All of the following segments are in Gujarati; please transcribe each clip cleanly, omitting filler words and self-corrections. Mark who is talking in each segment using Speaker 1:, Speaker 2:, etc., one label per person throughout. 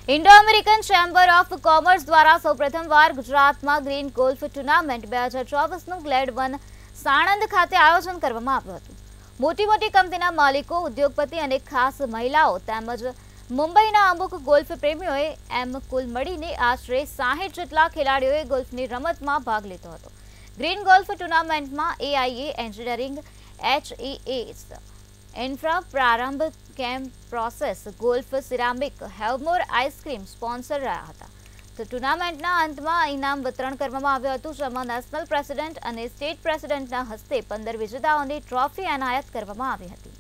Speaker 1: Indo American chamber of commerce દ્વારા સૌપ્રથમવાર ગુજરાતમાં ગ્રીન ગોલ્ફ ટુર્નામેન્ટ 2024નું ગ્લેડ 1 સાણંદ ખાતે આયોજન કરવામાં આવ્યું હતું. મોટી કંપનીના માલિકો, ઉદ્યોગપતિ અને ખાસ મહિલાઓ તેમજ મુંબઈના અમુક ગોલ્ફ પ્રેમીઓએ એમ કુલ મળીને આશરે 60 જેટલા ખેલાડીઓએ ગોલ્ફની રમતમાં ભાગ લીધો હતો. ગ્રીન ગોલ્ફ ટુર્નામેન્ટમાં AIA engineering, HEAs, infra, Prarambh, camp, process, golf, ceramic, Havmor ice cream sponsor રહ્યા હતા. તો ટુર્નામેન્ટના અંતમાં ઇનામ વિતરણ કરવામાં આવ્યું હતું, જેમાં નેશનલ પ્રેસિડેન્ટ અને સ્ટેટ પ્રેસિડેન્ટના હસ્તે 15 વિજેતાઓને ટ્રોફી એનાયત કરવામાં આવી હતી.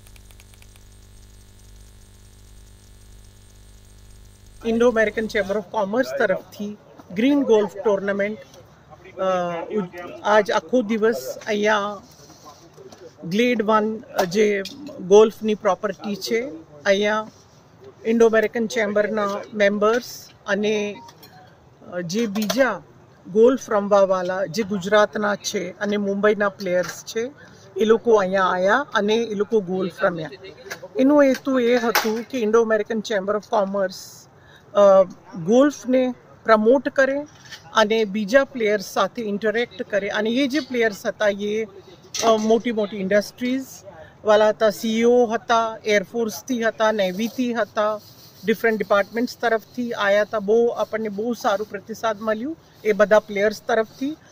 Speaker 2: Indo American chamber of commerce તરફથી ગ્રીન ગોલ્ફ ટુર્નામેન્ટ આજ આખો દિવસ અહીંયા ગ્લેડ 1 જે ગોલ્ફની પ્રોપર્ટી છે અહીંયા ઇન્ડો અમેરિકન ચેમ્બરના મેમ્બર્સ અને જે બીજા ગોલ્ફ રમવાવાળા જે ગુજરાતના છે અને મુંબઈના પ્લેયર્સ છે એ લોકો અહીંયા આવ્યા અને એ લોકો ગોલ્ફ રમ્યા. એનું હેતુ એ હતું કે Indo American chamber of commerce ગોલ્ફને પ્રમોટ કરે અને બીજા પ્લેયર્સ સાથે ઇન્ટરેક્ટ કરે. અને એ જે પ્લેયર્સ હતા એ મોટી ઇન્ડસ્ટ્રીઝ વાળા હતા, CEO હતા, એરફોર્સથી હતા, નેવીથી હતા, ડિફરન્ટ ડિપાર્ટમેન્ટ્સ તરફથી આવ્યા હતા. આપણને બહુ સારું પ્રતિસાદ મળ્યું એ બધા પ્લેયર્સ તરફથી.